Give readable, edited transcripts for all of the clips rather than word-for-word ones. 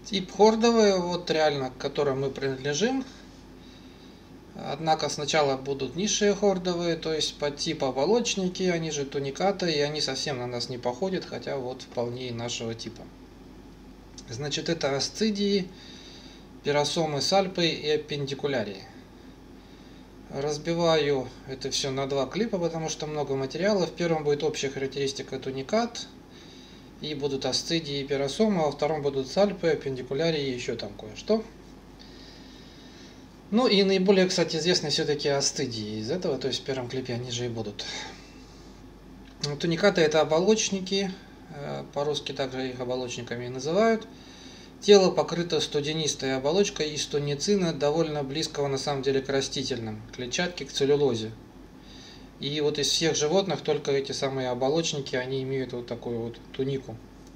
Тип хордовый, вот реально, к которому мы принадлежим. Однако сначала будут низшие хордовые, то есть под тип оболочники, они же туникаты, и они совсем на нас не походят, хотя вот вполне и нашего типа. Значит, это асцидии, пиросомы, сальпы и аппендикулярии. Разбиваю это все на два клипа, потому что много материала. В первом будет общая характеристика туникат, и будут асцидии и пиросомы, а во втором будут сальпы, аппендикулярии и еще там кое-что. Ну и наиболее, кстати, известны все-таки асцидии из этого, то есть в первом клипе они же и будут. Туникаты это оболочники, по-русски также их оболочниками и называют. Тело покрыто студенистой оболочкой из туницина, довольно близкого на самом деле к растительным, к клетчатке, к целлюлозе. И вот из всех животных только эти самые оболочники, они имеют вот такую вот тунику.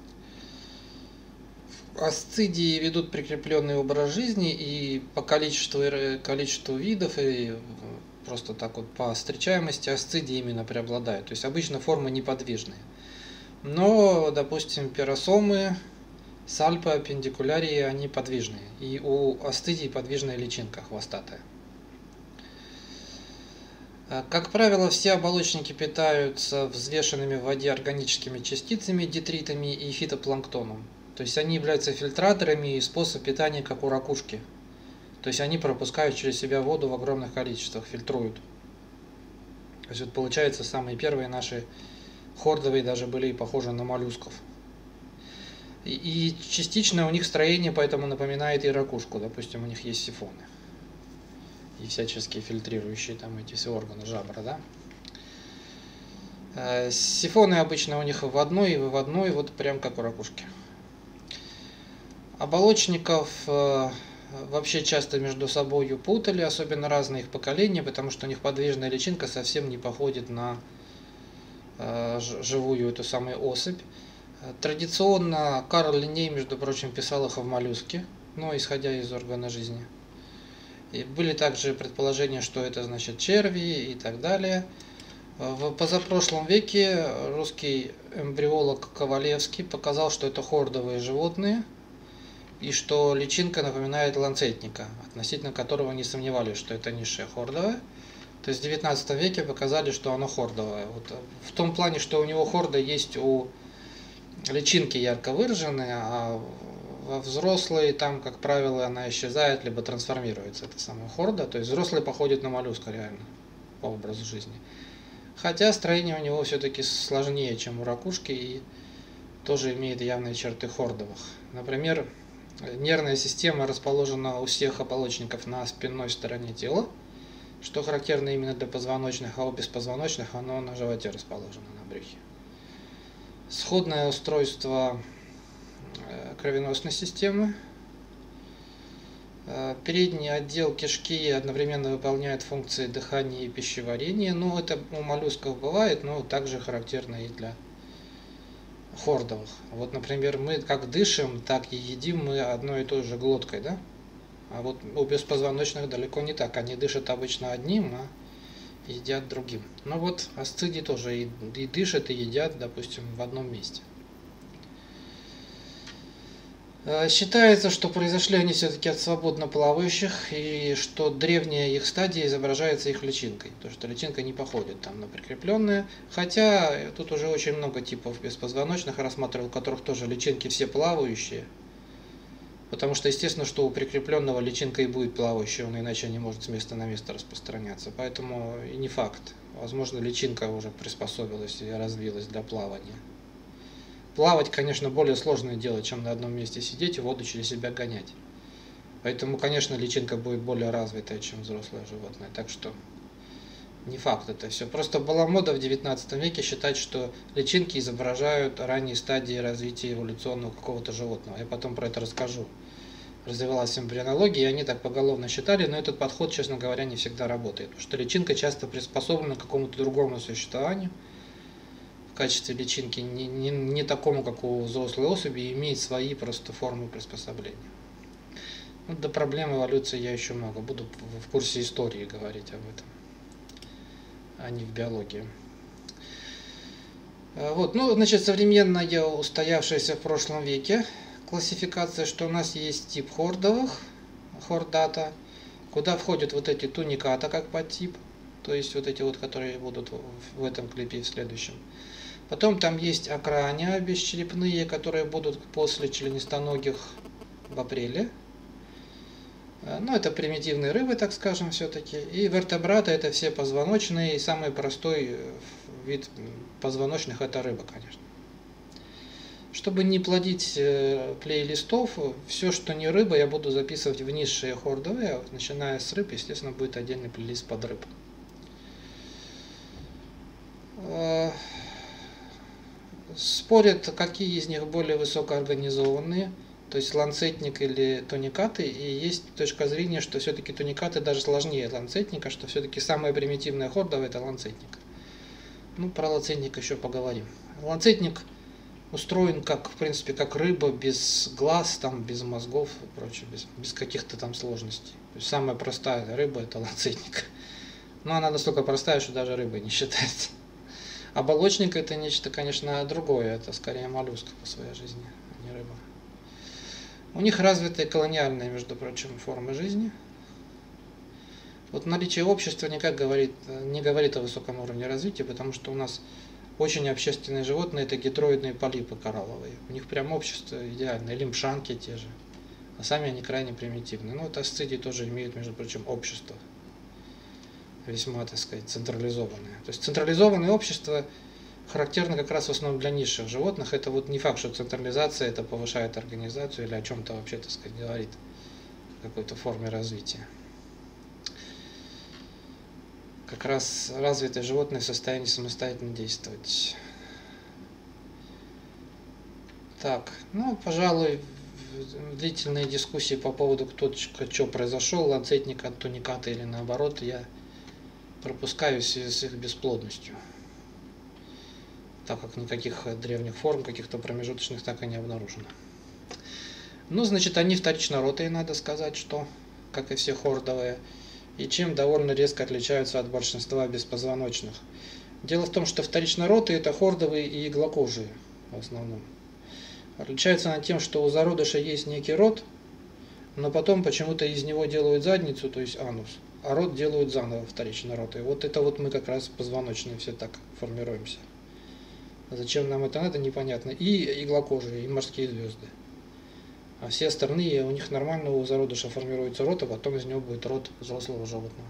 Асцидии ведут прикрепленный образ жизни, и по количеству видов, и просто так вот по встречаемости асцидии именно преобладают. То есть обычно формы неподвижные. Но, допустим, пиросомы, сальпы, аппендикулярии, они подвижные. И у асцидий подвижная личинка хвостатая. Как правило, все оболочники питаются взвешенными в воде органическими частицами, детритами и фитопланктоном. То есть они являются фильтраторами и способ питания, как у ракушки. То есть они пропускают через себя воду в огромных количествах, фильтруют. То есть вот получается, самые первые наши хордовые даже были похожи на моллюсков. И частично у них строение поэтому напоминает и ракушку. Допустим, у них есть сифоны. И всяческие фильтрирующие там эти все органы, жабры, да. Сифоны обычно у них вводной и выводной, вот прям как у ракушки. Оболочников вообще часто между собой путали, особенно разные их поколения, потому что у них подвижная личинка совсем не походит на живую эту самую особь. Традиционно Карл Линней, между прочим, писал их в моллюске, но исходя из органа жизни. И были также предположения, что это значит черви и так далее. В позапрошлом веке русский эмбриолог Ковалевский показал, что это хордовые животные, и что личинка напоминает ланцетника, относительно которого не сомневались, что это низшая хордовая. То есть в 19 веке показали, что оно хордовое. Вот в том плане, что у него хорда есть у личинки ярко выраженные, а во взрослой там, как правило, она исчезает, либо трансформируется, эта самая хорда. То есть взрослый походит на моллюска реально, по образу жизни. Хотя строение у него все-таки сложнее, чем у ракушки, и тоже имеет явные черты хордовых. Например, нервная система расположена у всех оболочников на спинной стороне тела, что характерно именно для позвоночных, а у беспозвоночных оно на животе расположено, на брюхе. Сходное устройство кровеносной системы. Передний отдел кишки одновременно выполняет функции дыхания и пищеварения. Ну, это у моллюсков бывает, но также характерно и для хордовых. Вот, например, мы как дышим, так и едим мы одной и той же глоткой, да? А вот у беспозвоночных далеко не так. Они дышат обычно одним, а едят другим. Но вот асцидии тоже и дышат, и едят, допустим, в одном месте. Считается, что произошли они все-таки от свободно плавающих, и что древняя их стадия изображается их личинкой, потому что личинка не походит там на прикрепленные, хотя тут уже очень много типов беспозвоночных рассматривал, у которых тоже личинки все плавающие, потому что естественно, что у прикрепленного личинка и будет плавающая, он иначе не может с места на место распространяться, поэтому и не факт, возможно, личинка уже приспособилась и развилась для плавания. Плавать, конечно, более сложное дело, чем на одном месте сидеть и воду через себя гонять. Поэтому, конечно, личинка будет более развитая, чем взрослое животное. Так что не факт это все. Просто была мода в 19 веке считать, что личинки изображают ранние стадии развития эволюционного какого-то животного. Я потом про это расскажу. Развивалась эмбрионология, и они так поголовно считали, но этот подход, честно говоря, не всегда работает. Потому что личинка часто приспособлена к какому-то другому существованию. В качестве личинки не такому, как у взрослой особи, имеет свои просто формы приспособления. Вот до проблем эволюции я еще много. Буду в курсе истории говорить об этом, а не в биологии. Вот, ну, значит, современная, устоявшаяся в прошлом веке классификация, что у нас есть тип хордовых, хордата, куда входят вот эти туниката как подтип, то есть вот эти вот, которые будут в этом клипе и в следующем. Потом там есть акрания бесчерепные, которые будут после членистоногих в апреле. Ну, это примитивные рыбы, так скажем, все-таки. И вертебраты — это все позвоночные, и самый простой вид позвоночных — это рыба, конечно. Чтобы не плодить плейлистов, все, что не рыба, я буду записывать в низшие хордовые. Начиная с рыб, естественно, будет отдельный плейлист под рыб. Спорят, какие из них более высокоорганизованные, то есть ланцетник или туникаты, и есть точка зрения, что все-таки туникаты даже сложнее ланцетника, что все-таки самая примитивная хордовая — это ланцетник. Ну, про ланцетник еще поговорим. Ланцетник устроен как, в принципе, как рыба, без глаз, там, без мозгов и прочее, без каких-то там сложностей. То есть самая простая рыба — это ланцетник. Но она настолько простая, что даже рыбой не считается. Оболочник — это нечто, конечно, другое, это скорее моллюск по своей жизни, а не рыба. У них развитые колониальные, между прочим, формы жизни. Вот наличие общества никак не говорит о высоком уровне развития, потому что у нас очень общественные животные — это гидроидные полипы коралловые. У них прям общество идеальное, лимпшанки те же, а сами они крайне примитивные. Ну вот асцидии тоже имеют, между прочим, общество. Весьма, так сказать, централизованное. То есть централизованное общество характерно как раз в основном для низших животных. Это вот не факт, что централизация это повышает организацию или о чем-то вообще, так сказать, говорит, о какой-то форме развития. Как раз развитые животные в состоянии самостоятельно действовать. Так, ну, пожалуй, длительные дискуссии по поводу, кто что произошел, ланцетник от туниката или наоборот, я пропускаю в связи с их бесплодностью, так как никаких древних форм, каких-то промежуточных так и не обнаружено. Ну, значит, они вторичноротые, надо сказать, что, как и все хордовые, и чем довольно резко отличаются от большинства беспозвоночных. Дело в том, что вторичноротые — это хордовые и иглокожие в основном. Отличаются они тем, что у зародыша есть некий рот, но потом почему-то из него делают задницу, то есть анус, а рот делают заново вторичноротые. Вот это вот мы как раз позвоночные все так формируемся. Зачем нам это надо, непонятно. И иглокожие, и морские звезды. А все остальные, у них нормально у зародыша формируется рот, а потом из него будет рот взрослого животного.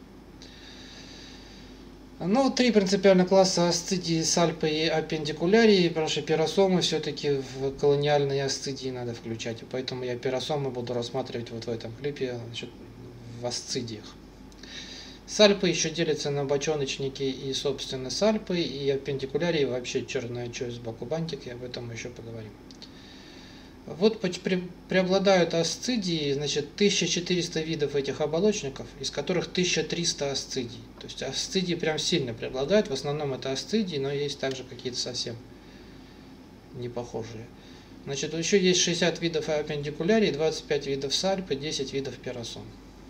Ну, три принципиально класса асцидии, сальпы и аппендикулярии. Наши пиросомы все-таки в колониальные асцидии надо включать. И поэтому я пиросомы буду рассматривать вот в этом клипе, значит, в асцидиях. Сальпы еще делятся на бочоночники и, собственно, сальпы, и аппендикулярии вообще черная часть сбоку бантик, и об этом мы еще поговорим. Вот преобладают асцидии, значит, 1400 видов этих оболочников, из которых 1300 асцидий. То есть асцидии прям сильно преобладают, в основном это асцидии, но есть также какие-то совсем не похожие. Значит, еще есть 60 видов аппендикулярий, 25 видов сальп и 10 видов пиросом.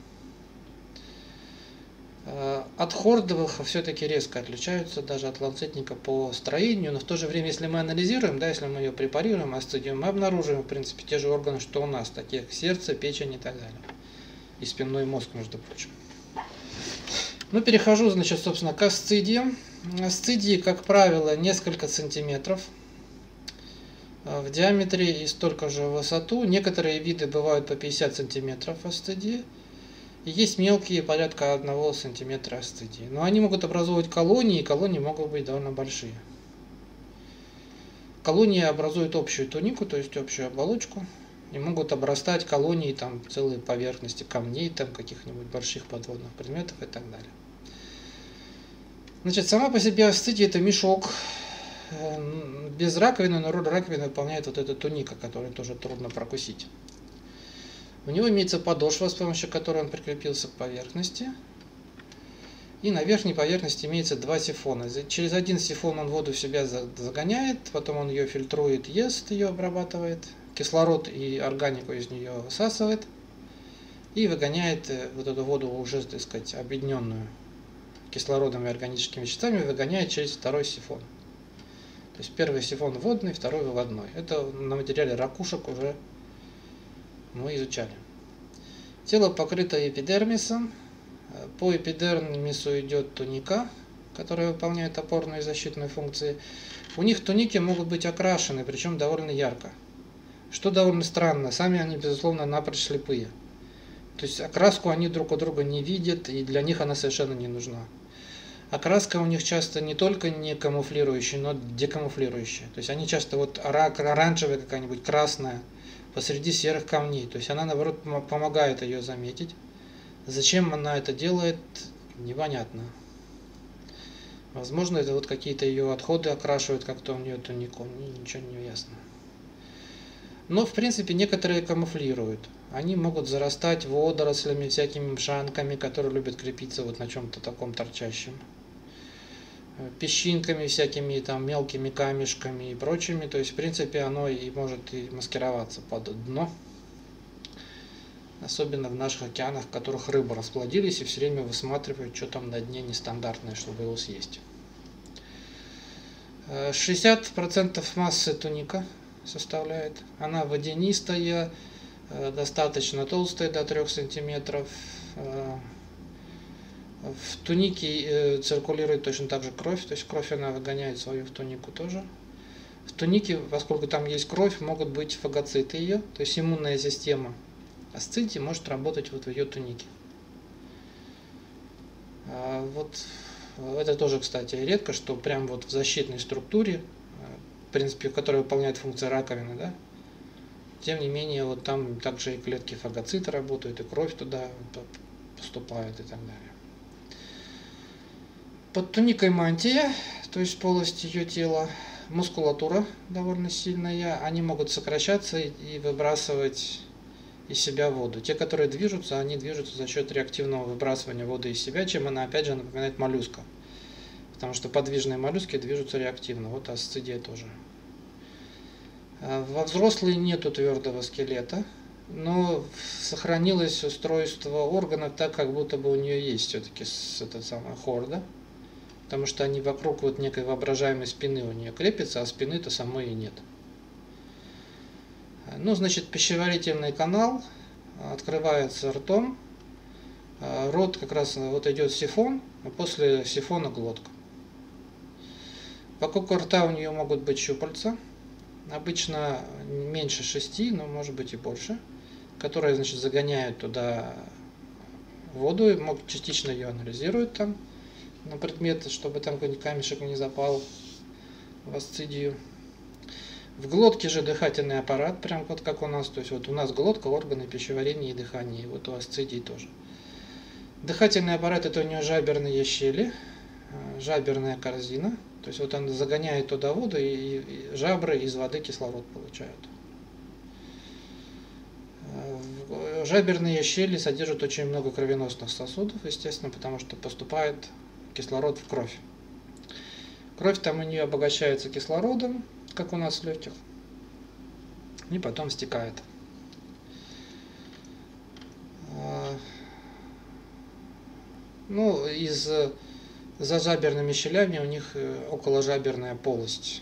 От хордовых все-таки резко отличаются, даже от ланцетника по строению, но в то же время, если мы анализируем, да, если мы ее препарируем, асцидию, мы обнаруживаем, в принципе, те же органы, что у нас, такие как сердце, печень и так далее. И спинной мозг, между прочим. Ну, перехожу, значит, собственно, к асцидиям. Асцидии, как правило, несколько сантиметров в диаметре и столько же в высоту. Некоторые виды бывают по 50 сантиметров асцидии. И есть мелкие, порядка 1 сантиметра асцидии. Но они могут образовывать колонии, и колонии могут быть довольно большие. Колонии образуют общую тунику, то есть общую оболочку, и могут обрастать колонии, там, целые поверхности камней, там, каких-нибудь больших подводных предметов и так далее. Значит, сама по себе асцидия — это мешок без раковины, но роль раковины выполняет вот эта туника, которую тоже трудно прокусить. У него имеется подошва, с помощью которой он прикрепился к поверхности. И на верхней поверхности имеется 2 сифона. Через один сифон он воду в себя загоняет, потом он ее фильтрует, ест, ее обрабатывает, кислород и органику из нее высасывает и выгоняет вот эту воду уже, так сказать, объединенную кислородом и органическими веществами, выгоняет через второй сифон. То есть первый сифон вводный, второй выводной. Это на материале ракушек уже мы изучали. Тело покрыто эпидермисом. По эпидермису идет туника, которая выполняет опорную и защитную функции. У них туники могут быть окрашены, причем довольно ярко. Что довольно странно, сами они, безусловно, напрочь слепые. То есть окраску они друг у друга не видят, и для них она совершенно не нужна. Окраска у них часто не только не камуфлирующая, но декамуфлирующая. То есть они часто вот оранжевая какая-нибудь, красная, посреди серых камней. То есть она, наоборот, помогает ее заметить. Зачем она это делает, непонятно. Возможно, это вот какие-то ее отходы окрашивают как-то у нее тунику, ничего не ясно. Но, в принципе, некоторые камуфлируют. Они могут зарастать водорослями, всякими мшанками, которые любят крепиться вот на чем-то таком торчащем. Песчинками всякими, там, мелкими камешками и прочими. То есть, в принципе, оно и может и маскироваться под дно. Особенно в наших океанах, в которых рыбы расплодились и все время высматривают, что там на дне нестандартное, чтобы его съесть. 60% массы туника составляет. Она водянистая, достаточно толстая, до 3 сантиметров. В тунике циркулирует точно так же кровь, то есть кровь она выгоняет свою в тунику тоже. В тунике, поскольку там есть кровь, могут быть фагоциты ее, то есть иммунная система асцидии может работать вот в ее тунике. Вот это тоже, кстати, редко, что прям вот в защитной структуре, в принципе, которая выполняет функции раковины, да, тем не менее, вот там также и клетки фагоцита работают, и кровь туда поступает и так далее. Под туникой мантия, то есть полость ее тела, мускулатура довольно сильная, они могут сокращаться и выбрасывать из себя воду. Те, которые движутся, они движутся за счет реактивного выбрасывания воды из себя, чем она опять же напоминает моллюска. Потому что подвижные моллюски движутся реактивно, вот асцидия тоже. Во взрослой нету твердого скелета, но сохранилось устройство органов так, как будто бы у нее есть все-таки эта самая хорда. Потому что они вокруг вот некой воображаемой спины у нее крепятся, а спины-то самой и нет. Ну, значит, пищеварительный канал открывается ртом. Рот как раз вот идет сифон, а после сифона глотка. Вокруг рта у нее могут быть щупальца, обычно меньше 6, но может быть и больше, которые, значит, загоняют туда воду, и частично ее анализируют там на предмет, чтобы там какой-нибудь камешек не запал в асцидию. В глотке же дыхательный аппарат, прям вот как у нас, то есть вот у нас глотка, органы пищеварения и дыхания, и вот у асцидии тоже. Дыхательный аппарат — это у нее жаберные щели, жаберная корзина, то есть вот он загоняет туда воду, и жабры из воды кислород получают. Жаберные щели содержат очень много кровеносных сосудов, естественно, потому что поступает кислород в кровь. Кровь там у нее обогащается кислородом, как у нас в легких, и потом стекает. Ну, за жаберными щелями у них околожаберная полость,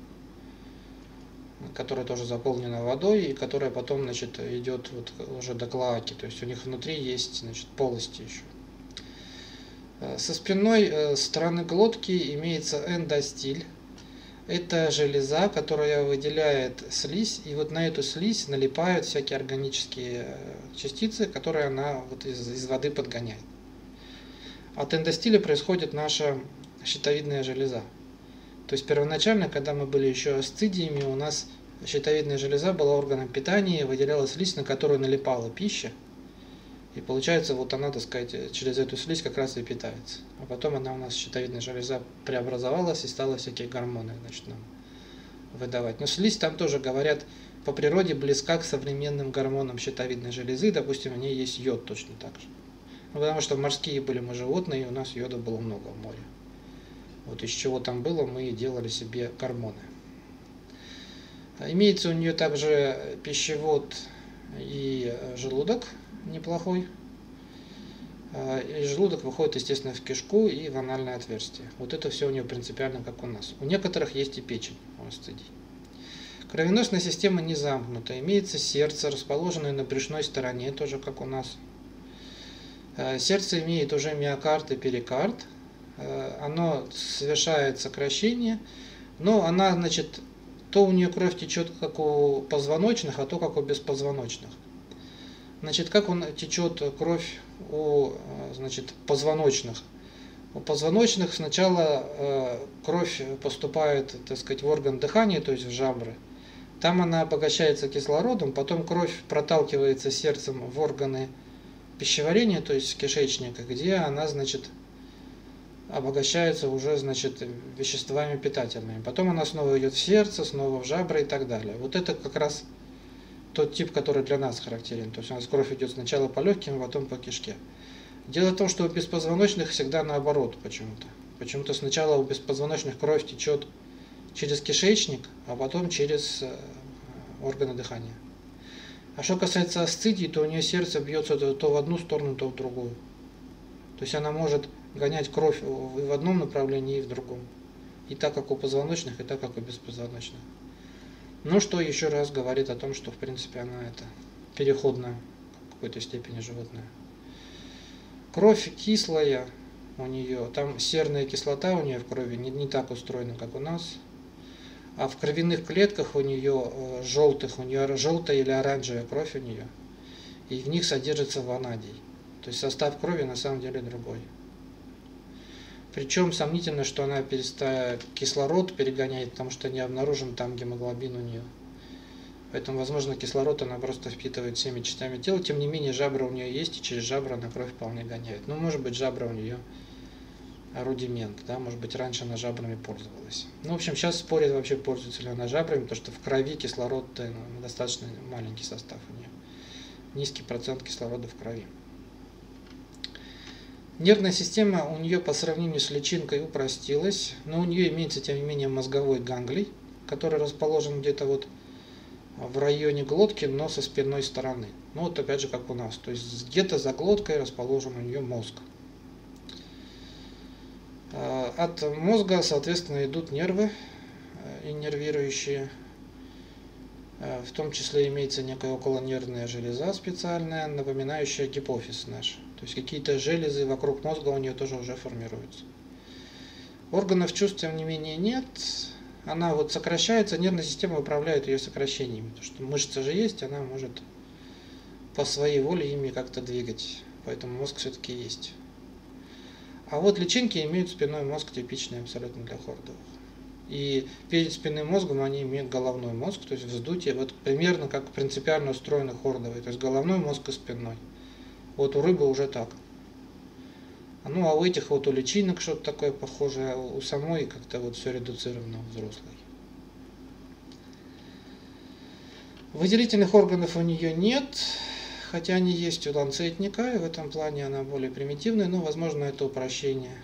которая тоже заполнена водой, и которая потом, значит, идет вот уже до клоаки. То есть у них внутри есть, значит, полости еще. Со спинной стороны глотки имеется эндостиль. Это железа, которая выделяет слизь, и вот на эту слизь налипают всякие органические частицы, которые она вот из воды подгоняет. От эндостиля происходит наша щитовидная железа. То есть первоначально, когда мы были еще асцидиями, у нас щитовидная железа была органом питания, и выделяла слизь, на которую налипала пища. И получается, вот она, так сказать, через эту слизь как раз и питается. А потом она у нас, щитовидная железа, преобразовалась и стала всякие гормоны, значит, нам выдавать. Но слизь там тоже, говорят, по природе близка к современным гормонам щитовидной железы. Допустим, в ней есть йод точно так же. Ну, потому что морские были мы животные, и у нас йода было много в море. Вот из чего там было, мы делали себе гормоны. Имеется у нее также пищевод и желудок неплохой. и желудок выходит, естественно, в кишку и в анальное отверстие. Вот это все у нее принципиально как у нас. У некоторых есть и печень у асцидий. Кровеносная система не замкнута. Имеется сердце, расположенное на брюшной стороне, тоже как у нас. Сердце имеет уже миокард и перикард. Оно совершает сокращение, но она, значит, то у нее кровь течет как у позвоночных, а то как у беспозвоночных. Значит, как течет кровь у, значит, позвоночных? У позвоночных сначала кровь поступает, так сказать, в орган дыхания, то есть в жабры. Там она обогащается кислородом, потом кровь проталкивается сердцем в органы пищеварения, то есть кишечника, где она, значит, обогащается уже, значит, веществами питательными. Потом она снова идет в сердце, снова в жабры и так далее. Вот это как раз тот тип, который для нас характерен. То есть у нас кровь идет сначала по легким, а потом по кишке. Дело в том, что у беспозвоночных всегда наоборот почему-то. Почему-то сначала у беспозвоночных кровь течет через кишечник, а потом через органы дыхания. А что касается асцидий, то у нее сердце бьется то в одну сторону, то в другую. То есть она может гонять кровь и в одном направлении, и в другом. И так, как у позвоночных, и так, как у беспозвоночных. Ну, что еще раз говорит о том, что, в принципе, она это переходная, в какой-то степени животное. Кровь кислая у нее, там серная кислота у нее в крови не так устроена, как у нас. А в кровяных клетках у нее желтая или оранжевая кровь у нее. И в них содержится ванадий. То есть состав крови на самом деле другой. Причем сомнительно, что она кислород перегоняет, потому что не обнаружен там гемоглобин у нее. Поэтому, возможно, кислород она просто впитывает всеми частями тела. Тем не менее, жабра у нее есть, и через жабра она кровь вполне гоняет. Ну, может быть, жабра у нее рудимент, да, может быть, раньше она жабрами пользовалась. Ну, в общем, сейчас спорят вообще, пользуется ли она жабрами, потому что в крови кислород достаточно маленький состав у нее. Низкий процент кислорода в крови. Нервная система у нее по сравнению с личинкой упростилась, но у нее имеется, тем не менее, мозговой ганглий, который расположен где-то вот в районе глотки, но со спинной стороны. Ну вот опять же, как у нас. То есть где-то за глоткой расположен у нее мозг. От мозга, соответственно, идут нервы иннервирующие. В том числе имеется некая околонервная железа специальная, напоминающая гипофиз наш. То есть какие-то железы вокруг мозга у нее тоже уже формируются. Органов чувств, тем не менее, нет. Она вот сокращается, нервная система управляет ее сокращениями. Потому что мышцы же есть, она может по своей воле ими как-то двигать. Поэтому мозг все-таки есть. А вот личинки имеют спинной мозг, типичный абсолютно для хордовых. И перед спинным мозгом они имеют головной мозг, то есть вздутие, вот примерно как принципиально устроены хордовые, то есть головной мозг и спинной. Вот у рыбы уже так. Ну а у этих вот у личинок что-то такое похожее, а у самой как-то вот все редуцировано у взрослой. Выделительных органов у нее нет, хотя они есть у ланцетника, и в этом плане она более примитивная, но возможно это упрощение.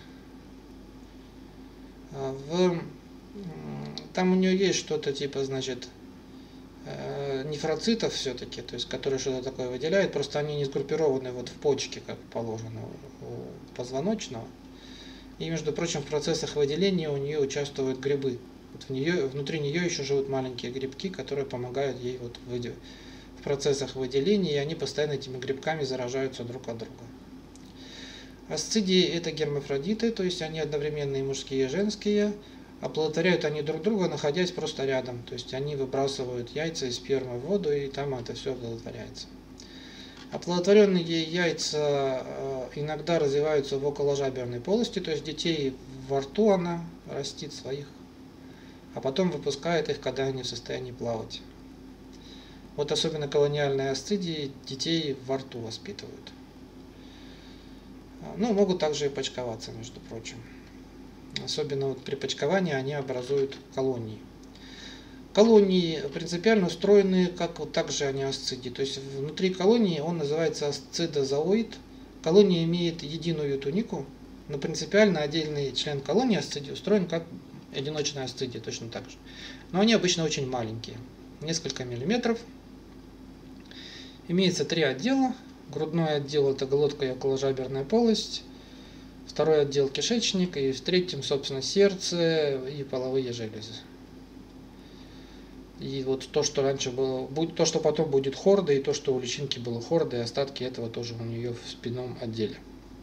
Там у нее есть что-то типа, значит, нефроцитов все-таки, то есть которые что-то такое выделяют, просто они не сгруппированы вот в почке, как положено у позвоночного. И, между прочим, в процессах выделения у нее участвуют грибы. Вот внутри нее еще живут маленькие грибки, которые помогают ей вот в процессах выделения, и они постоянно этими грибками заражаются друг от друга. Асцидии – это гермафродиты, то есть они одновременно и мужские, и женские. Оплодотворяют они друг друга, находясь просто рядом. То есть они выбрасывают яйца и сперму в воду, и там это все оплодотворяется. Оплодотворенные яйца иногда развиваются в околожаберной полости, то есть детей во рту она растит своих, а потом выпускает их, когда они в состоянии плавать. Вот особенно колониальные асцидии детей во рту воспитывают. Ну, могут также и почковаться, между прочим. Особенно вот при почковании они образуют колонии. Колонии принципиально устроены, как вот так же они асцидии. То есть внутри колонии он называется асцидозооид. Колония имеет единую тунику, но принципиально отдельный член колонии асцидии устроен как одиночная асцидия, точно так же. Но они обычно очень маленькие, несколько миллиметров. Имеется 3 отдела. Грудной отдел — это глотка и околожаберная полость. Второй отдел — кишечник. И в третьем, собственно, сердце и половые железы. И вот то, что раньше было, то, что потом будет хорда, и то, что у личинки было хорда, и остатки этого тоже у нее в спинном отделе.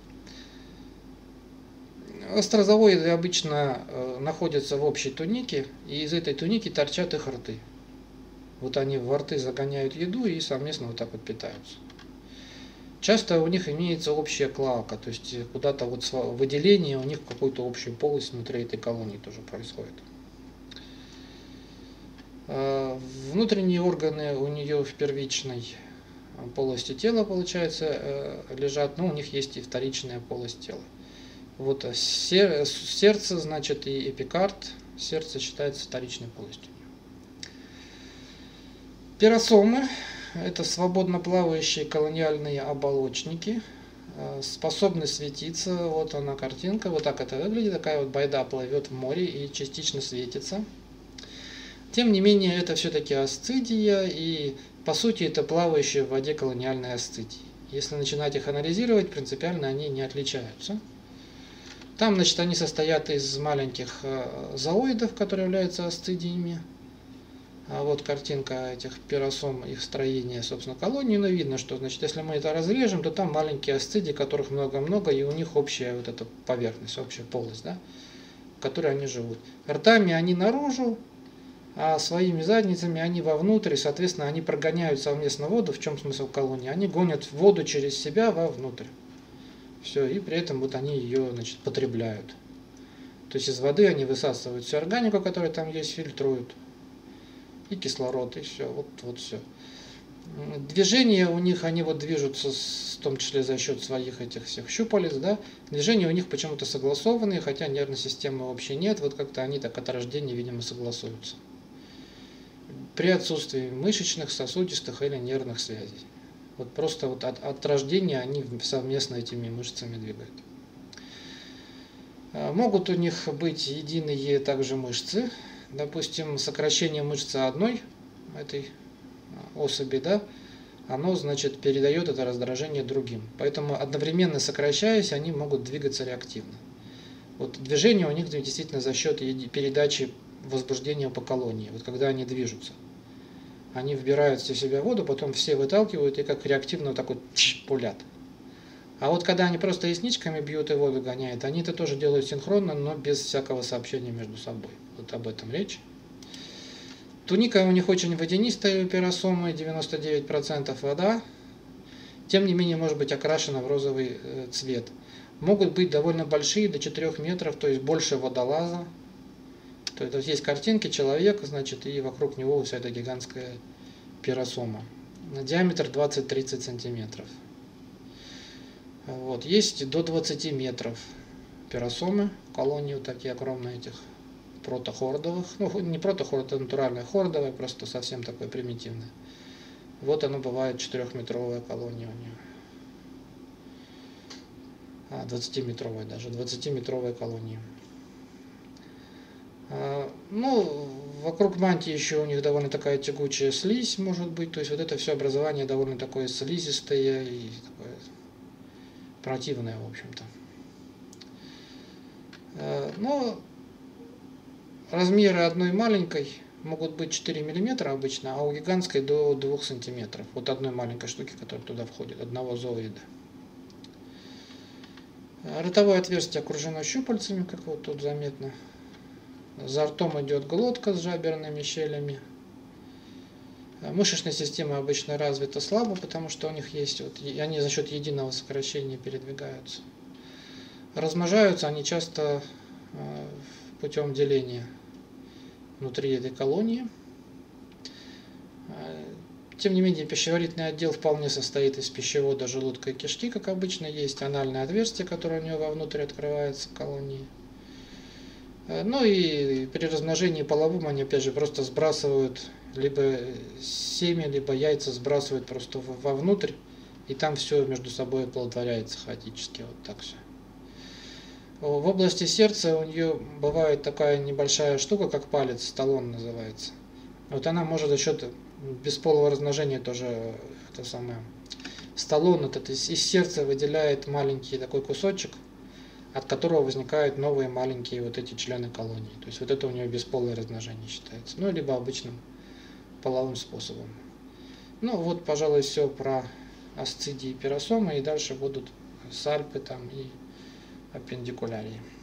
Астрозоиды обычно находятся в общей тунике, и из этой туники торчат их рты. Вот они во рты загоняют еду и совместно вот так вот питаются. Часто у них имеется общая клоака, то есть куда-то вот выделение у них в какую-то общую полость внутри этой колонии тоже происходит. Внутренние органы у нее в первичной полости тела, получается, лежат, но у них есть и вторичная полость тела. Вот сердце, значит, и эпикард, сердце считается вторичной полостью. Пиросомы — это свободно плавающие колониальные оболочники, способны светиться. Вот она картинка, вот так это выглядит, такая вот байда плывет в море и частично светится. Тем не менее, это все-таки асцидия, и по сути это плавающие в воде колониальные асцидии. Если начинать их анализировать, принципиально они не отличаются. Там, значит, они состоят из маленьких зооидов, которые являются асцидиями. А вот картинка этих пиросом, их строения, собственно, колонии. Но видно, что, значит, если мы это разрежем, то там маленькие асцидии, которых много-много, и у них общая вот эта поверхность, общая полость, да, в которой они живут. Ртами они наружу, а своими задницами они вовнутрь, и, соответственно, они прогоняют совместно воду. В чем смысл колонии? Они гонят воду через себя вовнутрь. Все, и при этом вот они ее, значит, потребляют. То есть из воды они высасывают всю органику, которая там есть, фильтруют. И кислород, и все. Вот все. Движения у них, они вот движутся, в том числе за счет своих этих всех щупалец, да. Движения у них почему-то согласованные, хотя нервной системы вообще нет. Вот как-то они так от рождения, видимо, согласуются. При отсутствии мышечных, сосудистых или нервных связей. Вот просто вот от рождения они совместно этими мышцами двигают. Могут у них быть единые также мышцы. Допустим, сокращение мышцы одной этой особи, да, оно, значит, передает это раздражение другим. Поэтому одновременно сокращаясь, они могут двигаться реактивно. Вот движение у них действительно за счет передачи возбуждения по колонии. Вот когда они движутся. Они вбирают в себя воду, потом все выталкивают и как реактивно вот так вот пулят. А вот когда они просто яичничками бьют и воду гоняют, они это тоже делают синхронно, но без всякого сообщения между собой. Вот об этом речь. Туника у них очень водянистая, у пиросомы 99% вода. Тем не менее может быть окрашена в розовый цвет. Могут быть довольно большие, до 4 метров, то есть больше водолаза. То есть есть картинки, человек, значит, и вокруг него вся эта гигантская пиросома. Диаметр 20-30 сантиметров. Вот. Есть до 20 метров пиросомы, колонии вот такие огромные этих протохордовых. Ну, не протохорд, это натуральная хордовая, просто совсем такое примитивное. Вот оно бывает 4-метровая колония у нее. 20-метровая даже, 20-метровая колония. Ну, вокруг мантии еще у них довольно такая тягучая слизь может быть, то есть вот это все образование довольно такое слизистое и такое противное, в общем-то. Но размеры одной маленькой могут быть 4 мм обычно, а у гигантской до 2 см. Вот одной маленькой штуки, которая туда входит, одного зооида. Ротовое отверстие окружено щупальцами, как вот тут заметно. За ртом идет глотка с жаберными щелями. Мышечная система обычно развита слабо, потому что у них есть, вот, они за счет единого сокращения передвигаются. Размножаются они часто путем деления внутри этой колонии. Тем не менее, пищеварительный отдел вполне состоит из пищевода, желудка и кишки, как обычно. Есть анальное отверстие, которое у него вовнутрь открывается в колонии. Ну и при размножении половом они опять же просто сбрасывают либо семя, либо яйца сбрасывают просто вовнутрь, и там все между собой оплодотворяется хаотически, вот так все. В области сердца у нее бывает такая небольшая штука, как палец, сталон называется. Вот она может за счет бесполого размножения тоже это самое столон этот из сердца выделяет маленький такой кусочек, от которого возникают новые маленькие вот эти члены колонии. То есть вот это у нее бесполое размножение считается. Ну, либо обычным половым способом. Ну, вот, пожалуй, все про асцидии и пиросомы. И дальше будут сальпы там и аппендикулярии.